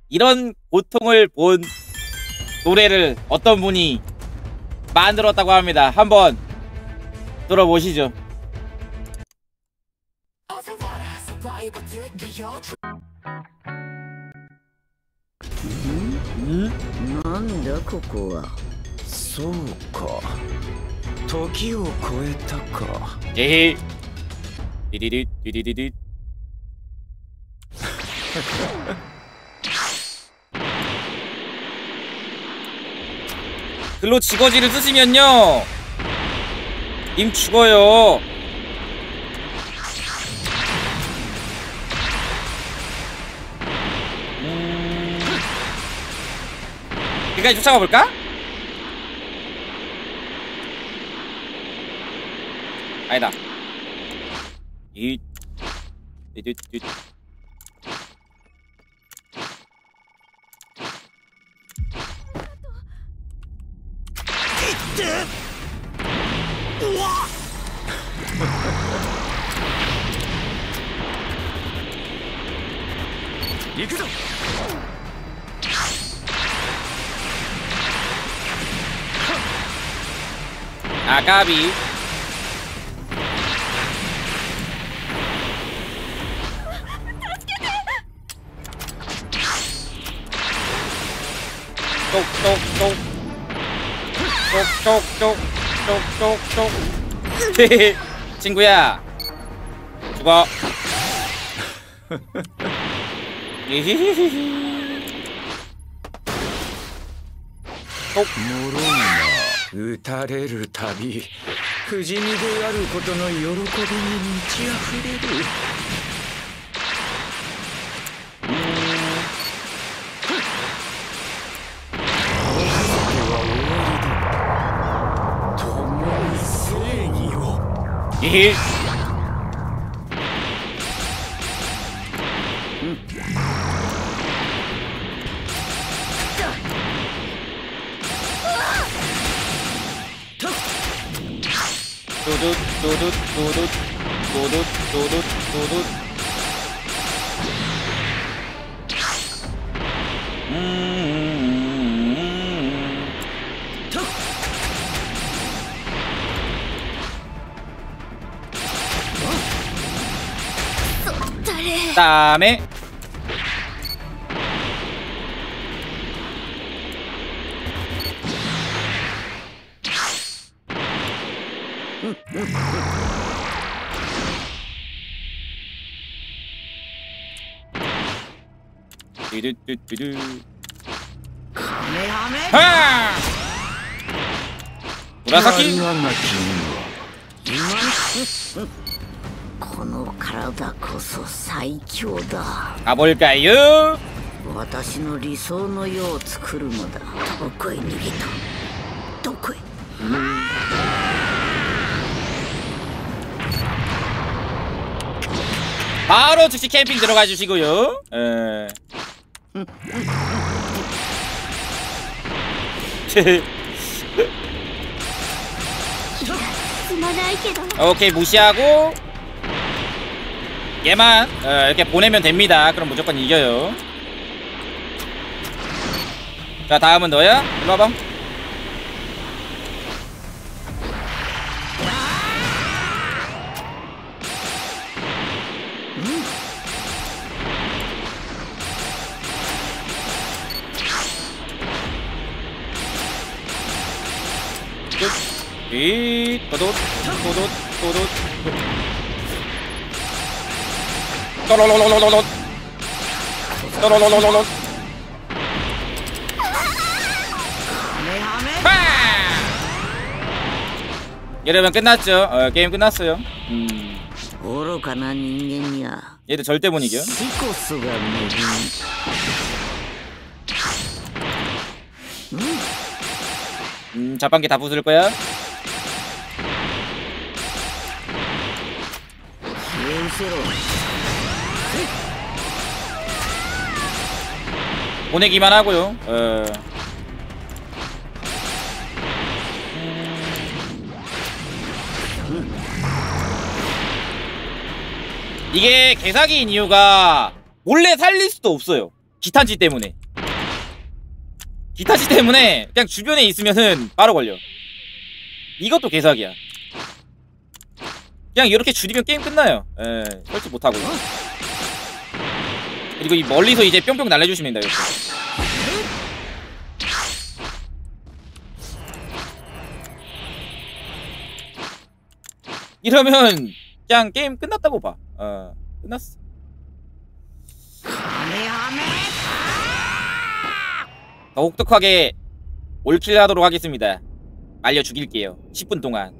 이런 고통을 본 노래를 어떤 분이 만들었다고 합니다. 한번 들어보시죠. 난다ここは。 そうか。時を超えたか。 에헤. 디디디 디디디디. 글로 지거지를 쓰시면요 님 죽어요. 여기까지 쫓아가 볼까? 아니다. 이 行くぞ。 아가비. 똑똑똑 똑똑똑똑똑똑. 친구야 죽어. もろんな打たれるたび不死身であることの喜びに満ち溢れる。 예. 도둑. 다음에 뚜두뚜두두. 하! 무라사키. この体こそ最強だ。 가볼까요? 私の理想の世を作るのだ。どこへ逃げた？どこへ？ 바로 즉시 캠핑 들어가 주시고요. 오케이, 무시하고 얘만 이렇게 보내면 됩니다. 그럼 무조건 이겨요. 자, 다음은 너야? 일로 와봐. 도둑. 또로로로로로. 여러분 끝났죠? 게임 끝났어요. 愚かな人間には 얘도 절대 못 이겨. 死こそが恵み。 자판기 다 부술 거야? 보내기만 하고요. 이게 개사기인 이유가 몰래 살릴 수도 없어요. 기탄지 때문에. 기탄지 때문에 그냥 주변에 있으면은 바로 걸려. 이것도 개사기야. 그냥 이렇게 줄이면 게임 끝나요. 예, 설치 못하고. 그리고 이 멀리서 이제 뿅뿅 날려주시면 된다. 이렇게. 이러면 그냥 게임 끝났다고 봐. 끝났어. 더 혹독하게 올킬 하도록 하겠습니다. 말려 죽일게요. 10분 동안.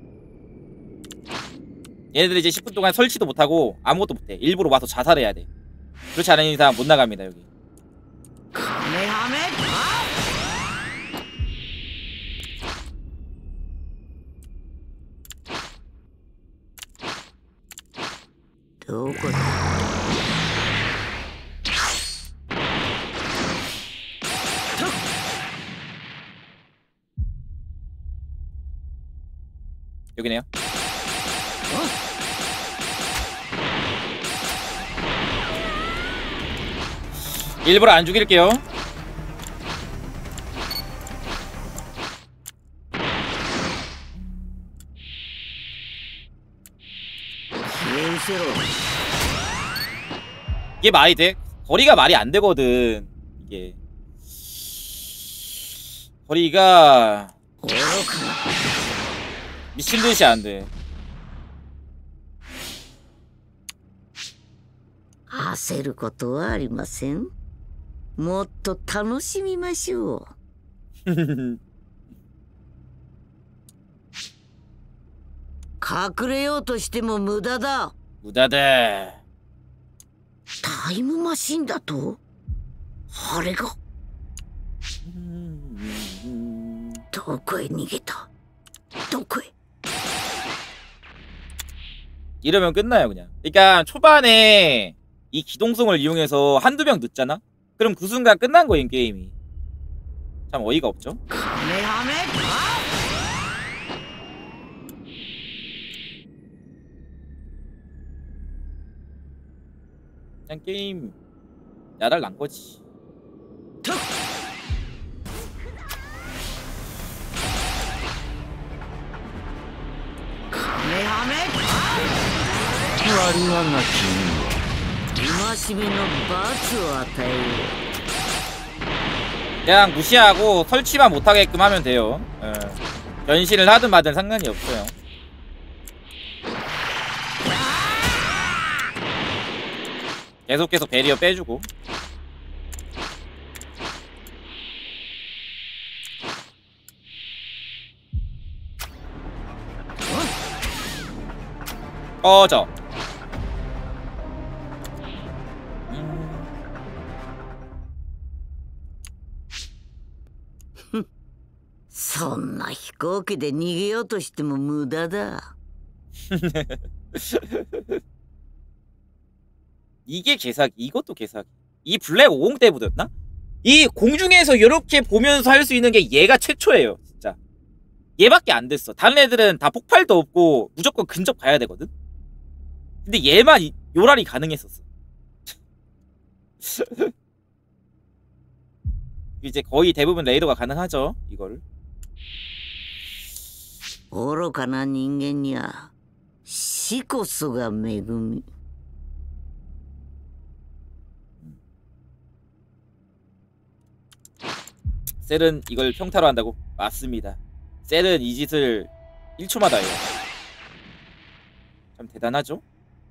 얘네들 이제 10분 동안 설치도 못하고 아무것도 못해. 일부러 와서 자살해야 돼. 그렇지 않은 이상 못 나갑니다. 여기. 여기네요. 일부러 안 죽일게요. 이게 말이 돼? 거리가 말이 안 되거든. 이게 거리가 미친듯이 안 돼. 焦ることはありません。もっと楽しみましょう。隠れようとしても無駄だ。 無駄だ。 タイムマシンだと？あれが。どこへ逃げた？どこへ？ 이러면 끝나요 그냥. 그러니까 초반에 이 기동성을 이용해서 한두 명 늦잖아? 그럼 그 순간 끝난 거임 게임이. 참 어이가 없죠? 그냥 게임 야랄 난 거지. 그냥 무시하고 설치만 못하게끔 하면 돼요. 변신을 하든 마든 상관이 없어요. 계속 배리어 빼주고. 꺼져. そんな飛行機で逃げようとしても無駄だ. 이게 개사기. 이것도 개사기. 이 블랙 50 때부터였나? 이 공중에서 이렇게 보면서 할 수 있는 게 얘가 최초예요. 진짜. 얘밖에 안 됐어. 다른 애들은 다 폭발도 없고 무조건 근접 가야 되거든. 근데 얘만 요랄이 가능했었어. 이제 거의 대부분 레이더가 가능하죠. 이거를. 愚かな人間には死こそが恵み. 셀은 이걸 평타로 한다고? 맞습니다. 셀은 이 짓을 1초마다 해요. 참 대단하죠?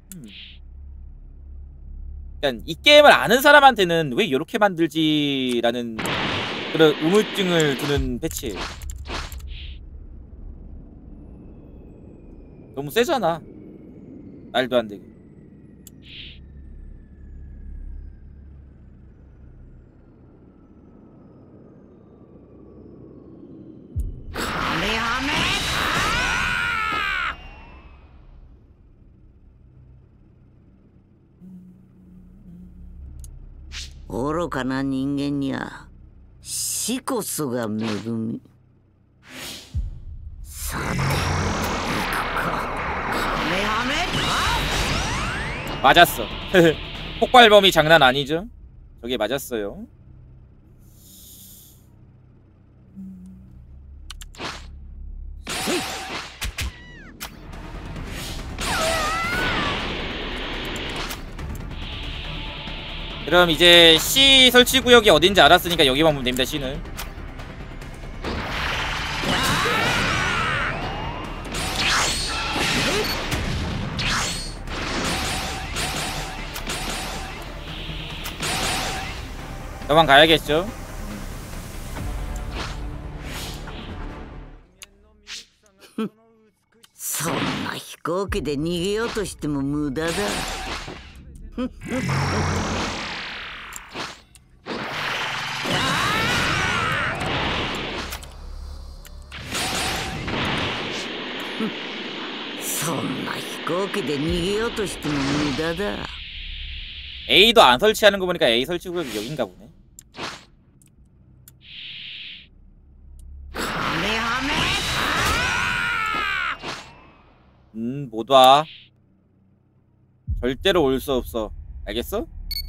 그러니까 이 게임을 아는 사람한테는 왜 이렇게 만들지라는 그런 의문증을 두는 패치예요. 너무 세잖아. 말도 안 되게. 愚かな人間には死こそが恵み.さて、行くか. 맞았어. 폭발범위 장난 아니죠? 저게 맞았어요. 그럼 이제 C 설치 구역이 어딘지 알았으니까 여기만 보면 됩니다. C는 도망가야겠죠. そんな飛行機で逃げようとしても無駄だ。そんな飛行機で逃げようとしても無駄だ。 A도 안 설치하는 거 보니까 A 설치 구역이 여긴가 보네. 못 와. 절대로 올 수 없어. 알겠어?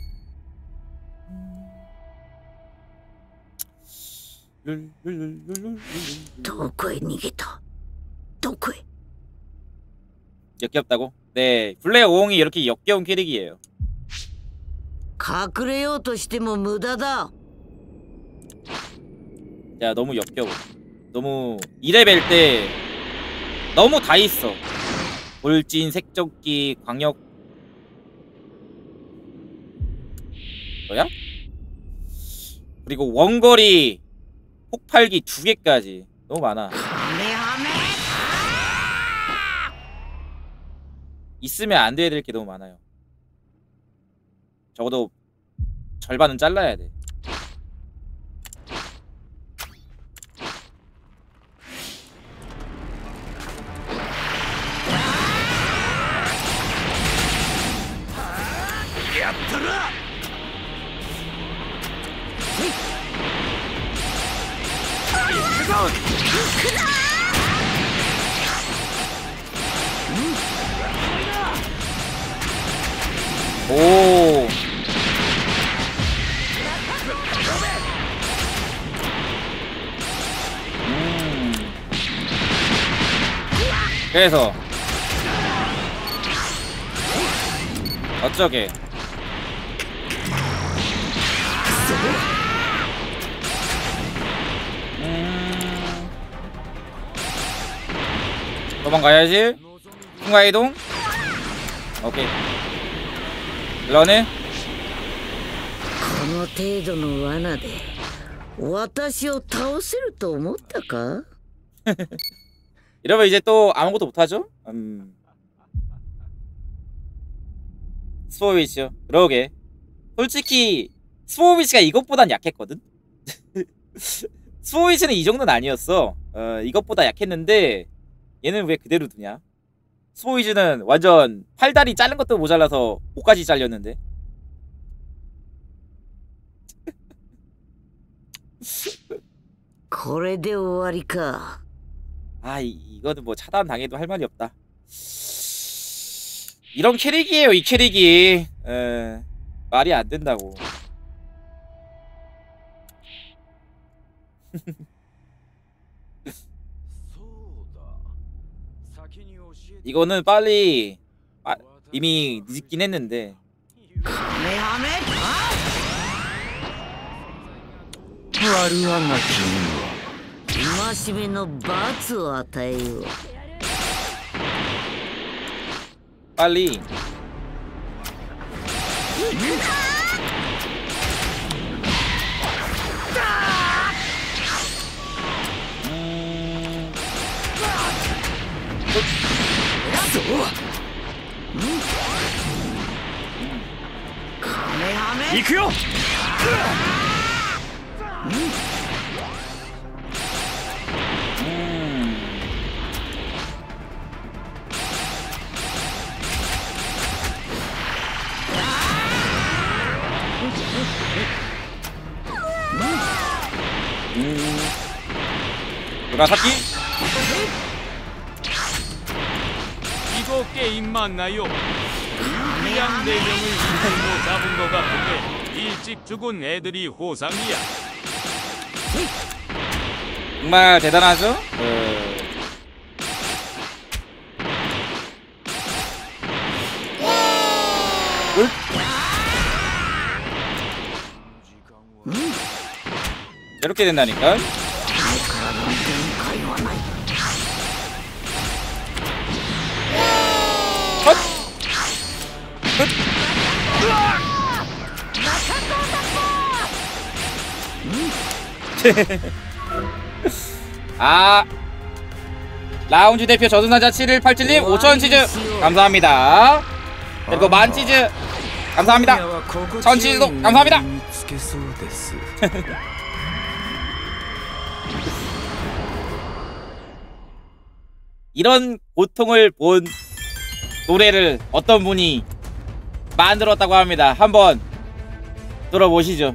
역겹다고? 네, 블레 오홍이 이렇게 역겨운 캐릭이에요. 隠れようとしても無駄だ。 야, 너무 역겨워. 너무 2레벨 때 너무 다 있어. 돌진, 색적기, 광역. 뭐야? 그리고 원거리, 폭발기 2개까지. 너무 많아. 있으면 안 돼야 될 게 너무 많아요. 적어도 절반은 잘라야 돼. 오. 그래서 어쩌게 도망가야지. 순간이동. 오케이. 러네. この程度の罠で私を倒せると思ったか? 이러면 이제 또 아무것도 못하죠? 스포비치요. 그러게. 솔직히 스포비치가 이것보단 약했거든? 스포비치는 이 정도는 아니었어. 이것보다 약했는데 얘는 왜 그대로 두냐? 스포비치는 완전 팔다리 자른 것도 모자라서 목까지 잘렸는데. 아, 이거는 뭐 차단 당해도 할 말이 없다. 이런 캐릭이에요, 이 캐릭이. 말이 안 된다고. 이거는 빨리 이미 늦긴 했는데. 悪あがきには戒めの罰を与えよう。 빨리. 이크요! 무라사키? 이거 게임 맞나요? 유리한 내용을 이걸로 잡은 것 같은데 일찍 죽은 애들이 호상이야. 정말 대단하죠? 이렇게 된다니까. 헛! 아, 라운지 대표 저승사자 7187님 5,000 치즈 감사합니다. 그리고 만 치즈 감사합니다. 천 치즈도 감사합니다. 이런 고통을 본 노래를 어떤 분이 만들었다고 합니다. 한번 들어보시죠.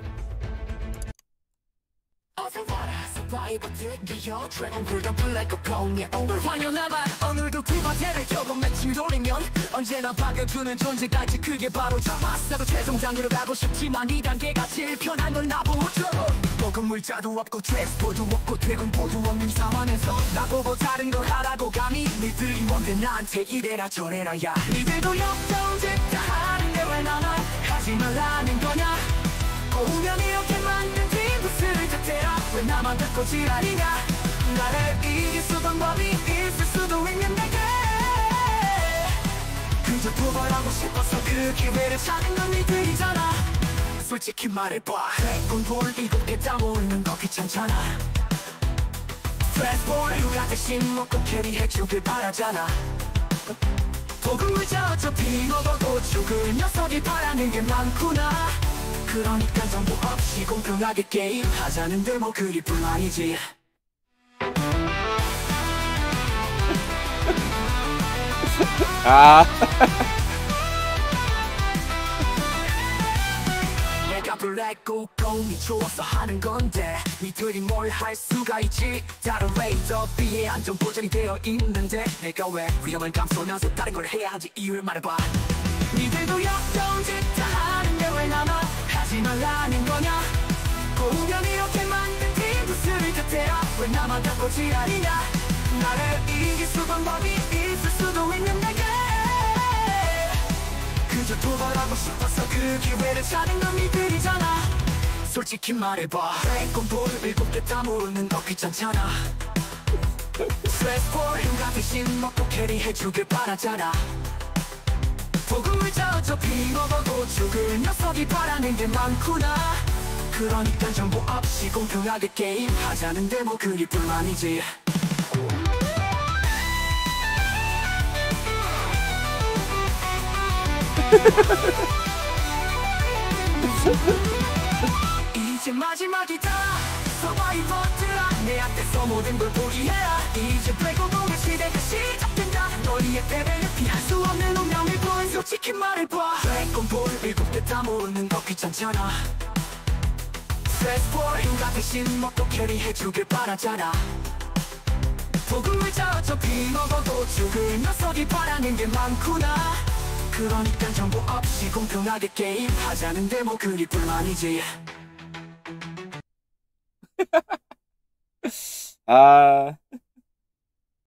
오늘도 피바제를 조금 며칠 돌리면 언제나 박여주는 존재까지 그게 바로 잡았어도 최종장으로 가고 싶지만 2단계가 제일 편한 걸 나보죠. 먹은 물자도 없고 트랜스포도 없고 퇴근보도 없는 상황에서 나보고 다른 걸 하라고 감히 니들이 뭔데 나한테 이래라 저래라. 야 니들도 역정짓 다 하는데 왜 나만 하지 말라는 거냐. 꼬우면 이렇게 맞는 뒷부스를 탓해라. 왜 나만 듣고 지랄이냐. 나를 이길 수 방법이 있을 수도 있는 내게 그저 도발하고 싶어서 그 기회를 찾는 건 니들이잖아. 솔직히 말해봐 돈 7개 다 모으는 거 귀찮잖아. 스트레스볼 누가 대신 먹고 캐리해주길 바라잖아. 도금을 자 어차피 먹어도 죽을 녀석이 바라는 게 많구나. 그러니까 정보 없이 공평하게 게임 하자는데 뭐 그리 불만이지. 아. 내가 블랙고 공이 좋아서 하는 건데 니들이 뭘 할 수가 있지. 다른 레이더 B에 안전보장이 되어 있는데 내가 왜 위험을 감수하면서 다른 걸 해야 하지. 이유를 말해봐. 니들도 역정짓 다 하는데 왜 나만 하지 말라는 거냐. 꼬우면 이렇게 만든 뒷부스를 탓해라. 왜 나만 갖고 지랄이냐. 나를 이길 수 방법이 있을 수도 있는 내게 그저 도발하고 싶어서 그 기회를 찾는 건 니들이잖아. 솔직히 말해봐 공부를 7개 다 모르는 거 귀찮잖아. 스트레스볼 누가 대신 먹고 캐리해주길 바라잖아. 도금을 자 어차피 먹어도 죽을 녀석이 바라는 게 많구나. 그러니까 정보 없이 공평하게 게임 하자는데 뭐 그리 불만이지. 이제 마지막이다 서바이버들아. 내 앞에서 모든 걸 포기해라. 이제 블랙오공의 시대가 시작된다. 너희의 패배를 피할 수 없는 운명을 보인. 솔직히 말해봐 블랙공볼 7개 다 모르는 거 귀찮잖아. 스트레스볼 누가 대신 먹고 캐리해주길 바라잖아. 도금을 자 어차피 먹어도 죽을 녀석이 바라는 게 많구나. 그러니까 정보 없이 공평하게 게임 하자는데 뭐 그리 불만이지. 아.